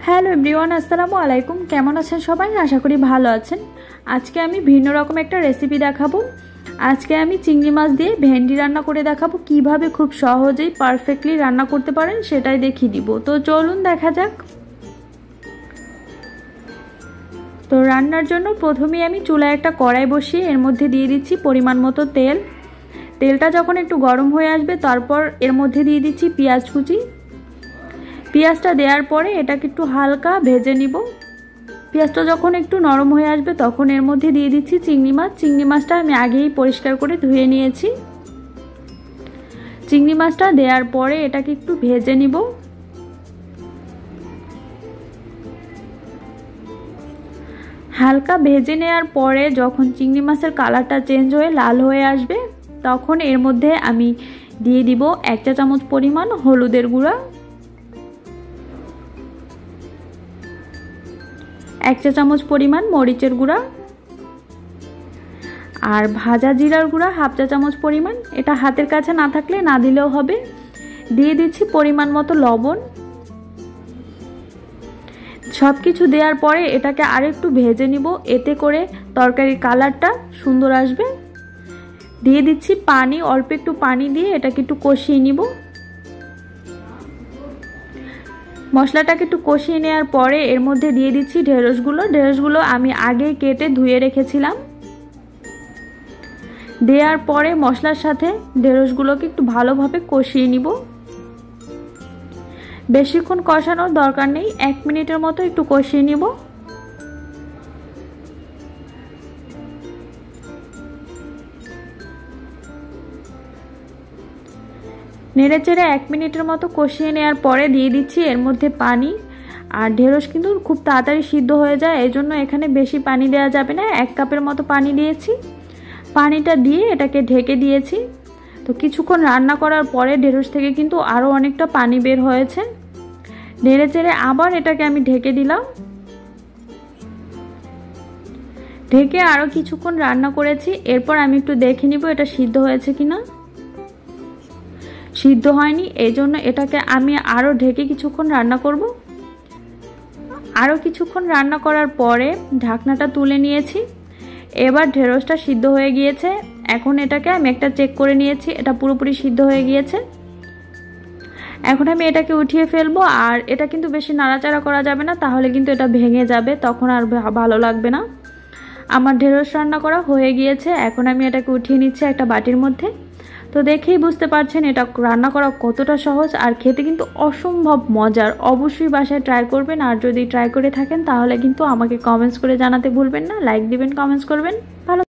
Hello everyone, আসসালামু আলাইকুম। কেমন আছেন সবাই? আশা করি ভালো আছেন। আজকে আমি ভিন্ন রকম একটা রেসিপি দেখাবো। আজকে আমি চিংড়ি মাছ দিয়ে ভেন্ডি রান্না করে দেখাবো। কিভাবে খুব সহজেই পারফেক্টলি রান্না করতে পারেন সেটাই দেখিয়ে দিব। তো চলুন দেখা যাক। তো রান্নার জন্য প্রথমেই আমি চুলায় একটা কড়াই বসিয়ে এর মধ্যে দিয়ে দিচ্ছি পরিমাণ মতো তেল। তেলটা যখন একটু গরম হয়ে আসবে তারপর এর মধ্যে দিয়ে দিচ্ছি পেঁয়াজ কুচি। পেঁয়াজটা দেওয়ার পরে এটাকে একটু হালকা ভেজে নিব। পেঁয়াজটা যখন একটু নরম হয়ে আসবে তখন এর মধ্যে দিয়ে দিচ্ছি চিংড়ি মাছ। চিংড়ি মাছটা আমি আগেই পরিষ্কার করে ধুয়ে নিয়েছি। চিংড়ি মাছটা দেওয়ার পরে এটাকে একটু ভেজে নিব। হালকা ভেজে নেওয়ার পরে যখন চিংড়ি মাছের কালারটা চেঞ্জ হয়ে লাল হয়ে আসবে তখন এর মধ্যে আমি দিয়ে দিব 1 চা চামচ পরিমাণ হলুদের গুঁড়া, 1 চা চামচ পরিমাণ মরিচের গুঁড়া আর ভাজা জিরার গুঁড়া 1/2 চা চামচ পরিমাণ। এটা হাতের কাছে না থাকলে না দিলেও হবে। দিয়ে দিচ্ছি পরিমাণ মতো লবণ। সব কিছু দেওয়ার পরে এটাকে আরেকটু ভেজে নিব, এতে করে তরকারির কালারটা সুন্দর আসবে। দিয়ে দিচ্ছি পানি, অল্প একটু পানি দিয়ে এটাকে একটু কষিয়ে নিব। মশলাটাকে একটু কষিয়ে নেওয়ার পরে এর মধ্যে দিয়ে দিচ্ছি ঢেঁড়সগুলো। ঢেঁড়সগুলো আমি আগেই কেটে ধুয়ে রেখেছিলাম। দেওয়ার পরে মশলার সাথে ঢেঁড়সগুলোকে একটু ভালোভাবে কষিয়ে নিব। বেশিক্ষণ কষানোর দরকার নেই, 1 মিনিটের মতো একটু কষিয়ে নিব। নেড়েচেড়ে 1 মিনিটের মতো কষিয়ে নেওয়ার পরে দিয়ে দিচ্ছি এর মধ্যে পানি। আর ঢেঁড়স কিন্তু খুব তাড়াতাড়ি সিদ্ধ হয়ে যায়, এই জন্য এখানে বেশি পানি দেওয়া যাবে না। 1 কাপের মতো পানি দিয়েছি। পানিটা দিয়ে এটাকে ঢেকে দিয়েছি। তো কিছুক্ষণ রান্না করার পরে ঢেঁড়স থেকে কিন্তু আরও অনেকটা পানি বের হয়েছে। নেড়েচেড়ে আবার এটাকে আমি ঢেকে দিলাম। ঢেকে আরও কিছুক্ষণ রান্না করেছি। এরপর আমি একটু দেখে নিব এটা সিদ্ধ হয়েছে কিনা। সিদ্ধ হয়নি, এই জন্য এটাকে আমি আরও ঢেকে কিছুক্ষণ রান্না করব। আরও কিছুক্ষণ রান্না করার পরে ঢাকনাটা তুলে নিয়েছি। এবার ঢেঁড়সটা সিদ্ধ হয়ে গিয়েছে। এখন এটাকে আমি একটা চেক করে নিয়েছি, এটা পুরোপুরি সিদ্ধ হয়ে গিয়েছে। এখন আমি এটাকে উঠিয়ে ফেলবো। আর এটা কিন্তু বেশি নাড়াচাড়া করা যাবে না, তাহলে কিন্তু এটা ভেঙে যাবে, তখন আর ভালো লাগবে না। আমার ঢেঁড়স রান্না করা হয়ে গিয়েছে। এখন আমি এটাকে উঠিয়ে নিচ্ছি একটা বাটির মধ্যে। তো দেখেই বুঝতে পারছেন এটা রান্না করা কতটা সহজ আর খেতে কিন্তু অসম্ভব মজার। অবশ্যই বাসায় ট্রাই করবেন। আর যদি ট্রাই করে থাকেন তাহলে কিন্তু আমাকে কমেন্টস করে জানাতে ভুলবেন না। লাইক দিবেন, কমেন্টস করবেন। ভালো